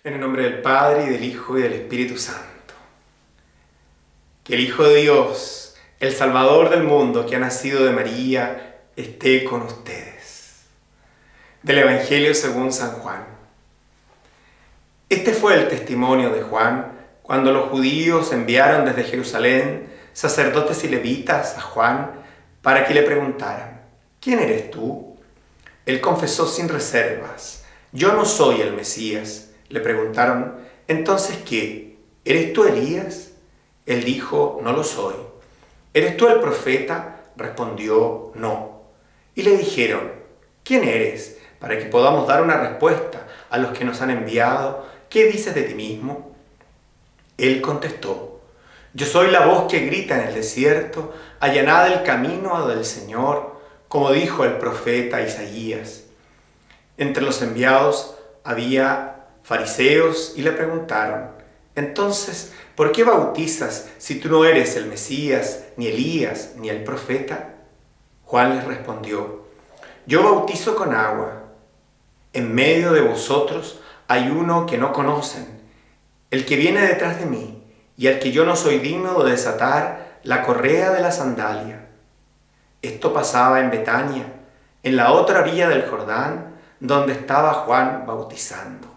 En el nombre del Padre, y del Hijo, y del Espíritu Santo. Que el Hijo de Dios, el Salvador del mundo, que ha nacido de María, esté con ustedes. Del Evangelio según San Juan. Este fue el testimonio de Juan cuando los judíos enviaron desde Jerusalén sacerdotes y levitas a Juan para que le preguntaran: ¿quién eres tú? Él confesó sin reservas: yo no soy el Mesías. Le preguntaron: ¿entonces qué? ¿Eres tú Elías? Él dijo: no lo soy. ¿Eres tú el profeta? Respondió: no. Y le dijeron: ¿quién eres? Para que podamos dar una respuesta a los que nos han enviado. ¿Qué dices de ti mismo? Él contestó: yo soy la voz que grita en el desierto, allanad el camino del Señor, como dijo el profeta Isaías. Entre los enviados había fariseos y le preguntaron: entonces, ¿por qué bautizas si tú no eres el Mesías, ni Elías, ni el profeta? Juan les respondió: yo bautizo con agua. En medio de vosotros hay uno que no conocen, el que viene detrás de mí, y al que yo no soy digno de desatar la correa de la sandalia. Esto pasaba en Betania, en la otra orilla del Jordán, donde estaba Juan bautizando.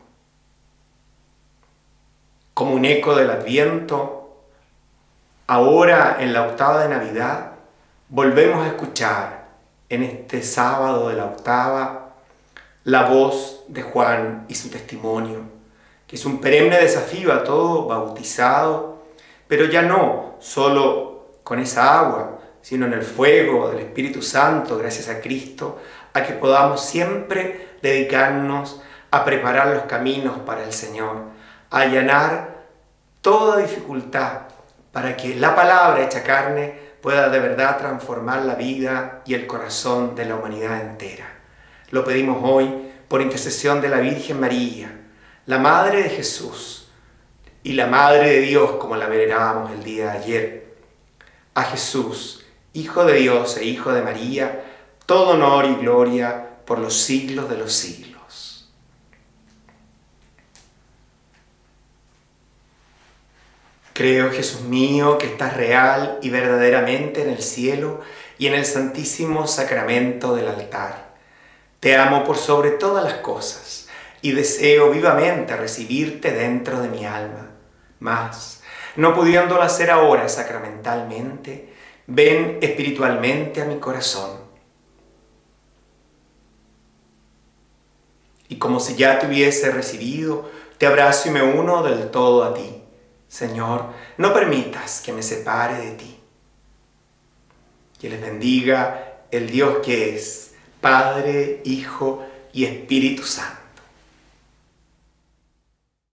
Como un eco del Adviento, ahora en la octava de Navidad, volvemos a escuchar en este sábado de la octava la voz de Juan y su testimonio, que es un perenne desafío a todo bautizado, pero ya no solo con esa agua, sino en el fuego del Espíritu Santo, gracias a Cristo, a que podamos siempre dedicarnos a preparar los caminos para el Señor, a allanar toda dificultad para que la palabra hecha carne pueda de verdad transformar la vida y el corazón de la humanidad entera. Lo pedimos hoy por intercesión de la Virgen María, la Madre de Jesús y la Madre de Dios, como la venerábamos el día de ayer. A Jesús, Hijo de Dios e Hijo de María, todo honor y gloria por los siglos de los siglos. Creo, Jesús mío, que estás real y verdaderamente en el cielo y en el santísimo sacramento del altar. Te amo por sobre todas las cosas y deseo vivamente recibirte dentro de mi alma. Mas, no pudiéndolo hacer ahora sacramentalmente, ven espiritualmente a mi corazón. Y como si ya te hubiese recibido, te abrazo y me uno del todo a ti. Señor, no permitas que me separe de ti. Que les bendiga el Dios que es Padre, Hijo y Espíritu Santo.